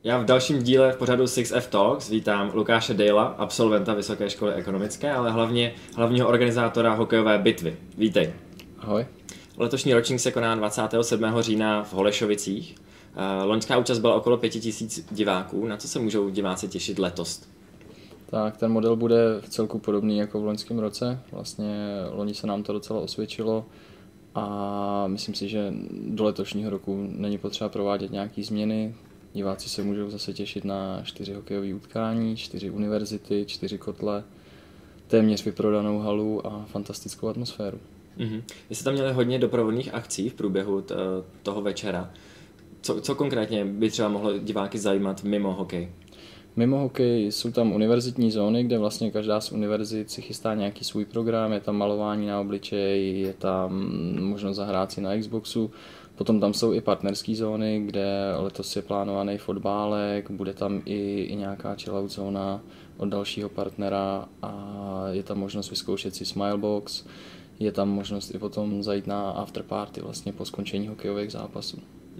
Já v dalším díle v pořadu 6F Talks vítám Lukáše Dejla, absolventa Vysoké školy ekonomické, ale hlavně hlavního organizátora hokejové bitvy. Vítej. Ahoj. Letošní ročník se koná 27. října v Holešovicích. Loňská účast byla okolo 5000 diváků. Na co se můžou diváci těšit letos? Tak ten model bude v celku podobný jako v loňském roce. Vlastně loni se nám to docela osvědčilo a myslím si, že do letošního roku není potřeba provádět nějaké změny. Diváci se můžou zase těšit na 4 hokejové utkání, 4 univerzity, 4 kotle, téměř vyprodanou halu a fantastickou atmosféru. Vy jste tam měli hodně doprovodných akcí v průběhu toho večera. Co konkrétně by třeba mohlo diváky zajímat mimo hokej? Mimo hokej jsou tam univerzitní zóny, kde vlastně každá z univerzit si chystá nějaký svůj program, je tam malování na obličeji, je tam možnost zahrát si na Xboxu. Potom tam jsou i partnerské zóny, kde letos je plánovaný fotbálek, bude tam i nějaká chillout zóna od dalšího partnera a je tam možnost vyzkoušet si Smilebox, je tam možnost i potom zajít na afterparty vlastně po skončení hokejových zápasů.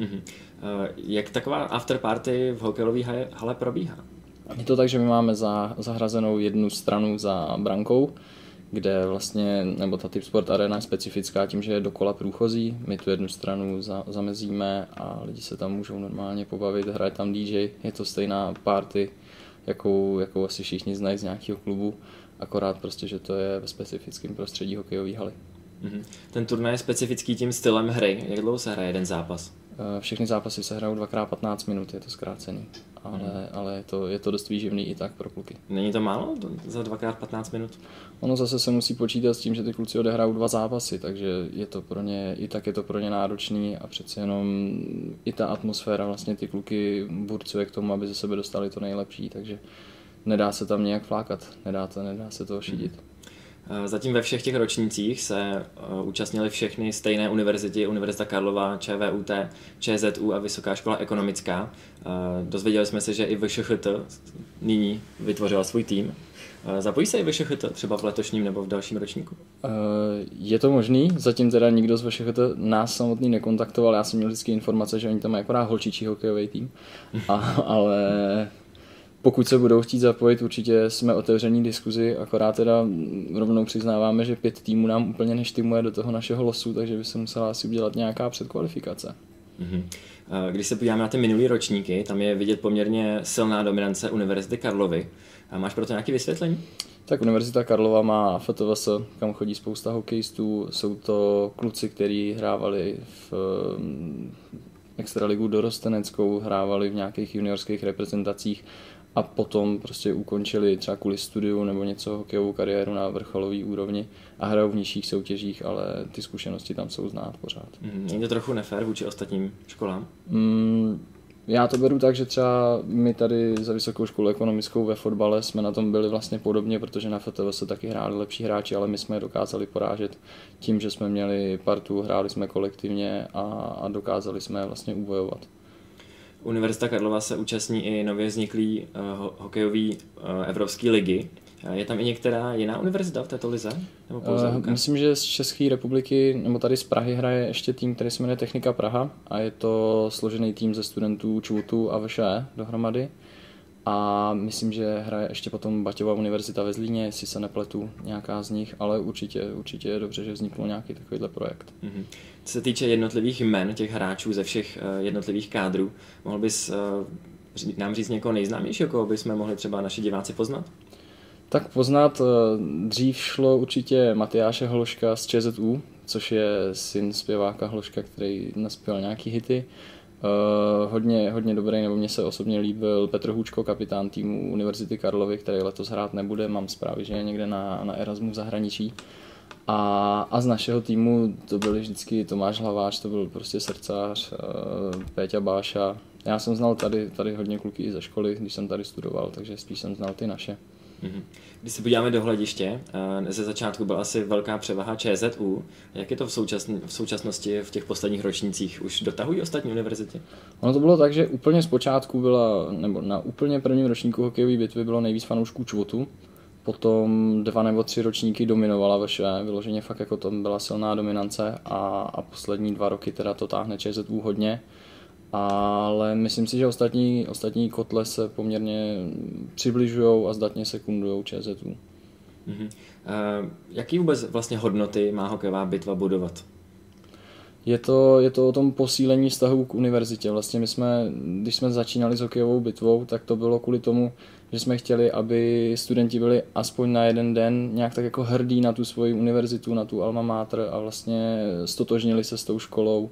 Jak taková afterparty v hokejové hale probíhá? Je to tak, že my máme zahrazenou jednu stranu za brankou, kde vlastně, nebo ta Typ Sport Arena je specifická tím, že je dokola průchozí. My tu jednu stranu zamezíme a lidi se tam můžou normálně pobavit, hraje tam DJ, je to stejná party, jakou asi všichni znají z nějakého klubu, akorát prostě, že to je ve specifickém prostředí hokejové haly. Ten turnaj je specifický tím stylem hry. Jak dlouho se hraje jeden zápas? Všechny zápasy se hrajou 2x15 minut, je to zkrácený, ale je to dost výživný i tak pro kluky. Není to málo za 2x15 minut? Ono zase se musí počítat s tím, že ty kluci odehrajou 2 zápasy, takže je to pro ně náročný a přeci jenom i ta atmosféra vlastně ty kluky burcuje k tomu, aby ze sebe dostali to nejlepší, takže nedá se tam nějak flákat, nedá se to ošidit. Zatím ve všech těch ročnících se účastnili všechny stejné univerzity, Univerzita Karlova, ČVUT, ČZU a Vysoká škola ekonomická. Dozvěděli jsme se, že i VŠHT nyní vytvořila svůj tým. Zapojí se i VŠHT třeba v letošním nebo v dalším ročníku? Je to možný, zatím teda nikdo z VŠHT nás samotný nekontaktoval, já jsem měl vždycky informace, že oni tam mají akorát holčičí hokejový tým, ale pokud se budou chtít zapojit, určitě jsme otevření diskuzi, akorát teda rovnou přiznáváme, že 5 týmů nám úplně neštymuje do toho našeho losu, takže by se musela asi udělat nějaká předkvalifikace. Když se podíváme na ty minulý ročníky, tam je vidět poměrně silná dominance Univerzity Karlovy. Máš pro to nějaké vysvětlení? Tak Univerzita Karlova má FTVS, kam chodí spousta hokejistů, jsou to kluci, kteří hrávali v extraligu dorosteneckou, hrávali v nějakých juniorských reprezentacích a potom prostě ukončili třeba kvůli studiu nebo něco hokejovou kariéru na vrcholové úrovni a hrajou v nižších soutěžích, ale ty zkušenosti tam jsou znát pořád. Není to trochu nefér vůči ostatním školám? Já to beru tak, že třeba my tady za Vysokou školu ekonomickou ve fotbale jsme na tom byli vlastně podobně, protože na FTV se taky hráli lepší hráči, ale my jsme je dokázali porážet tím, že jsme měli partu, hráli jsme kolektivně a dokázali jsme je vlastně ubojovat. Univerzita Karlova se účastní i nově vzniklý hokejový Evropské ligy. Je tam i některá jiná univerzita v této lize? Nebo myslím, že z České republiky, nebo tady z Prahy hraje ještě tým, který se jmenuje Technika Praha a je to složený tým ze studentů ČVUTu a VŠE dohromady. A myslím, že hraje ještě potom Baťova univerzita ve Zlíně, jestli se nepletu, nějaká z nich, ale určitě je dobře, že vznikl nějaký takovýhle projekt. Co se týče jednotlivých jmen těch hráčů ze všech jednotlivých kádrů, mohl bys nám říct někoho nejznámějšího, koho bychom mohli třeba naši diváci poznat? Tak poznat dřív šlo určitě Matyáše Hloška z ČZU, což je syn zpěváka Hloška, který naspěl nějaký hity. Hodně dobrý, nebo mně se osobně líbil Petr Hůčko, kapitán týmu Univerzity Karlovy, který letos hrát nebude, mám zprávy, že je někde na Erasmu v zahraničí. A z našeho týmu to byli vždycky Tomáš Hlaváč, to byl prostě srdcař, Péťa Báša. Já jsem znal tady hodně kluky i ze školy, když jsem tady studoval, takže spíš jsem znal ty naše. Když se podíváme do hlediště, ze začátku byla asi velká převaha ČZU. Jak je to v současnosti v těch posledních ročnících? Už dotahují ostatní univerzity? Ono to bylo tak, že úplně zpočátku nebo na úplně prvním ročníku hokejové bitvy bylo nejvíc fanoušků ČVUTu. Potom 2 nebo 3 ročníky dominovala VŠE, vyloženě fakt jako to byla silná dominance a poslední 2 roky teda to táhne ČZU hodně. ale myslím si, že ostatní kotle se poměrně přibližují a zdatně sekundujou ČZU. Jaký vůbec vlastně hodnoty má hokejová bitva budovat? Je to o tom posílení vztahu k univerzitě. Vlastně když jsme začínali s hokejovou bitvou, tak to bylo kvůli tomu, že jsme chtěli, aby studenti byli aspoň na jeden den nějak tak jako hrdí na tu svoji univerzitu, na tu alma mater a vlastně stotožnili se s tou školou,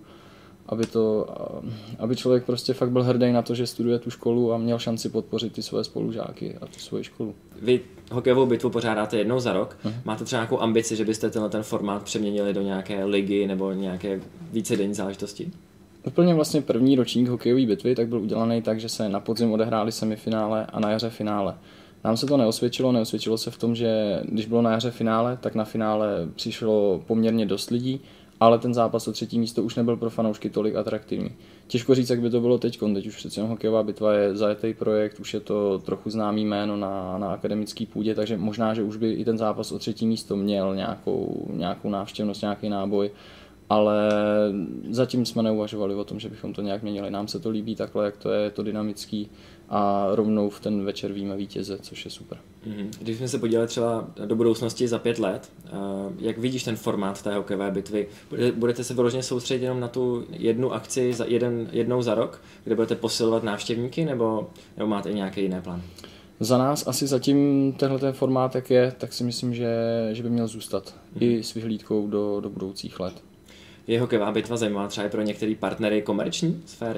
aby člověk prostě fakt byl hrdý na to, že studuje tu školu a měl šanci podpořit ty svoje spolužáky a tu svoji školu. Vy hokejovou bitvu pořádáte jednou za rok. Máte třeba nějakou ambici, že byste ten formát přeměnili do nějaké ligy nebo nějaké vícedenní záležitosti? Úplně vlastně první ročník hokejové bitvy tak byl udělaný tak, že se na podzim odehrály semifinále a na jaře finále. Nám se to neosvědčilo se v tom, že když bylo na jaře finále, tak na finále přišlo poměrně dost lidí, ale ten zápas o třetí místo už nebyl pro fanoušky tolik atraktivní. Těžko říct, jak by to bylo teď už přece hokejová bitva je zajetý projekt, už je to trochu známý jméno na akademické půdě, takže možná, že už by i ten zápas o třetí místo měl nějakou návštěvnost, nějaký náboj, ale zatím jsme neuvažovali o tom, že bychom to nějak měnili. Nám se to líbí takhle, jak to je to dynamický a rovnou v ten večer víme vítěze, což je super. Když jsme se podívali třeba do budoucnosti za 5 let, jak vidíš ten formát té hokejové bitvy? Budete se vyloženě soustředit jenom na tu jednu akci jednou za rok, kde budete posilovat návštěvníky, nebo máte i nějaké jiné plány? Za nás asi zatím tenhle formát, jak je, tak si myslím, že by měl zůstat i s vyhlídkou do budoucích let. Je hokejová bitva zajímavá třeba i pro některé partnery komerční sféry?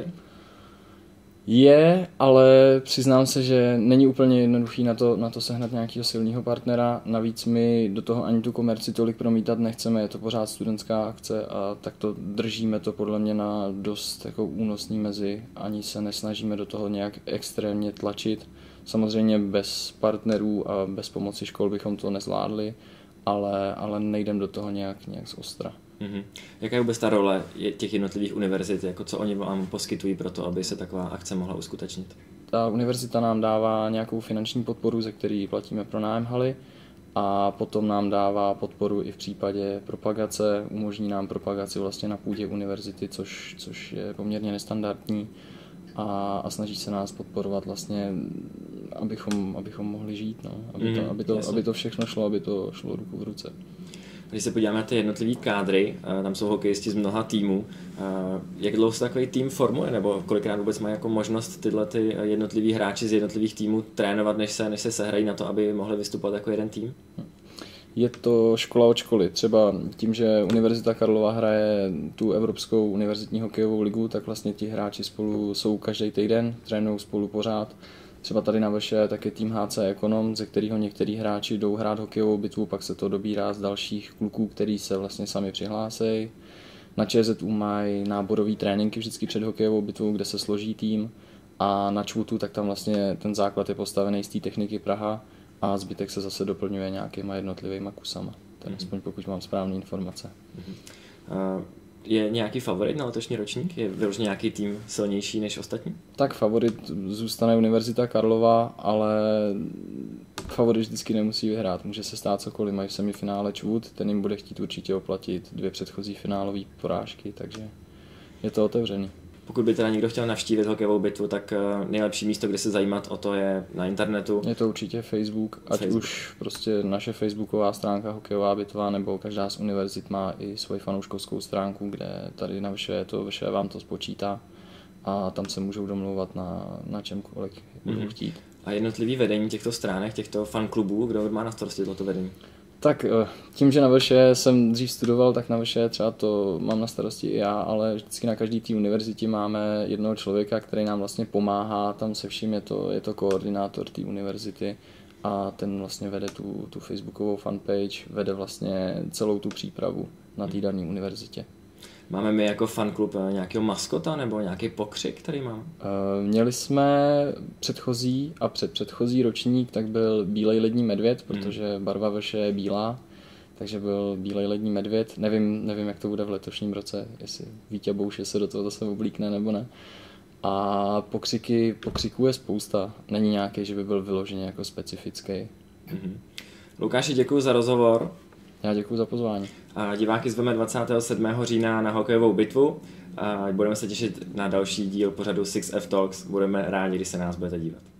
Je, ale přiznám se, že není úplně jednoduchý na to sehnat nějakého silného partnera. Navíc my do toho ani tu komerci tolik promítat nechceme, je to pořád studentská akce a tak to držíme to podle mě na dost jako únosný mezi. Ani se nesnažíme do toho nějak extrémně tlačit. Samozřejmě bez partnerů a bez pomoci škol bychom to nezvládli, ale nejdem do toho nějak z ostra. Jaká je vůbec ta role těch jednotlivých univerzit, jako co oni vám poskytují pro to, aby se taková akce mohla uskutečnit? Ta univerzita nám dává nějakou finanční podporu, ze který platíme pronájem haly, a potom nám dává podporu i v případě propagace, umožní nám propagaci vlastně na půdě univerzity, což je poměrně nestandardní, a snaží se nás podporovat vlastně, abychom mohli žít, no. Aby to všechno šlo, aby to šlo ruku v ruce. Když se podíváme na ty jednotlivý kádry, tam jsou hokejisti z mnoha týmů, jak dlouho se takový tým formuje, nebo kolikrát vůbec mají jako možnost tyhle ty jednotliví hráči z jednotlivých týmů trénovat, než se sehrají na to, aby mohli vystupovat jako jeden tým? Je to škola od školy. Třeba tím, že Univerzita Karlova hraje tu Evropskou univerzitní hokejovou ligu, tak vlastně ti hráči spolu jsou každý týden, trénují spolu pořád. Třeba tady na Vrše tak je tým HC Ekonom, ze kterého některý hráči jdou hrát hokejovou bitvu, pak se to dobírá z dalších kluků, který se vlastně sami přihlásí. Na ČZU mají náborový tréninky vždycky před hokejovou bitvou, kde se složí tým, a na ČVUTu tak tam vlastně ten základ je postavený z té techniky Praha a zbytek se zase doplňuje nějakýma jednotlivýma kusama. To je aspoň pokud mám správné informace. Je nějaký favorit na letošní ročník? Je vyloženě nějaký tým silnější než ostatní? Tak favorit zůstane Univerzita Karlova, ale favorit vždycky nemusí vyhrát. Může se stát cokoliv. Mají v semifinále ČVUT, ten jim bude chtít určitě oplatit 2 předchozí finálové porážky, takže je to otevřený. Pokud by teda někdo chtěl navštívit hokejovou bitvu, tak nejlepší místo, kde se zajímat o to, je na internetu. Je to určitě Facebook, už prostě naše facebooková stránka Hokejová bitva, nebo každá z univerzit má i svoji fanouškovskou stránku, kde tady na Vrše vám to spočítá a tam se můžou domlouvat na čemkoliv budou chtít. A jednotlivý vedení těchto stránek, těchto fanklubů, kdo má na starosti toto vedení? Tak tím, že na Vrše jsem dřív studoval, tak na Vrše třeba to mám na starosti i já, ale vždycky na každý té univerzitě máme jednoho člověka, který nám vlastně pomáhá, tam se vším je to koordinátor té univerzity a ten vlastně vede tu facebookovou fanpage, vede vlastně celou tu přípravu na té dané univerzitě. Máme my jako fanklub nějakého maskota nebo nějaký pokřik, který máme? Měli jsme předchozí a předchozí ročník, tak byl bílej lední medvěd, protože barva Vrše je bílá, takže byl bílej lední medvěd. Nevím, jak to bude v letošním roce, jestli Vítě Bouše se do toho zase oblíkne nebo ne. A pokřiků je spousta, není nějaký, že by byl vyloženě jako specifický. Lukáši, děkuji za rozhovor. Já děkuji za pozvání. Diváky zveme 27. října na hokejovou bitvu. Budeme se těšit na další díl pořadu 6F Talks. Budeme rádi, když se nás budete dívat.